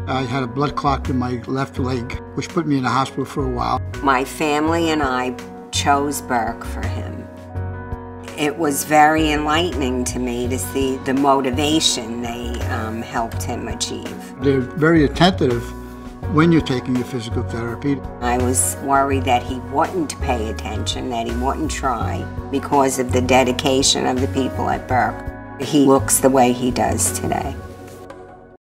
I had a blood clot in my left leg, which put me in the hospital for a while. My family and I chose Burke for him. It was very enlightening to me to see the motivation they helped him achieve. They're very attentive when you're taking your physical therapy. I was worried that he wouldn't pay attention, that he wouldn't try, because of the dedication of the people at Burke. He looks the way he does today.